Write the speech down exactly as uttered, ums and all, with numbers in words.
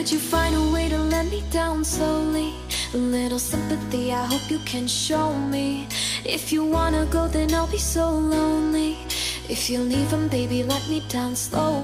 Could you find a way to let me down slowly? A little sympathy, I hope you can show me. If you wanna go, then I'll be so lonely. If you're leaving, baby, let me down slow.